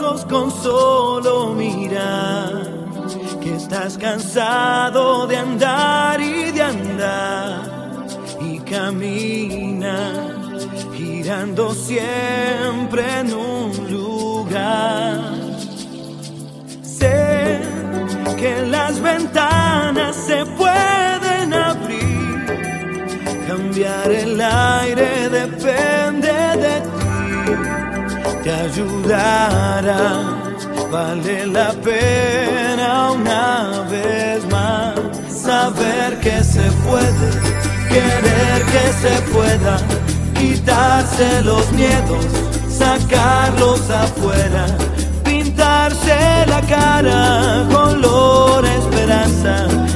ojos con solo mirar, que estás cansado de andar y de andar, y camina girando siempre en un lugar. Sé que las ventanas se pueden abrir, cambiar el aire depende de ti, te ayudará, vale la pena una vez más saber que se puede, querer que se pueda, quitarse los miedos, sacarlos afuera, pintarse la cara color esperanza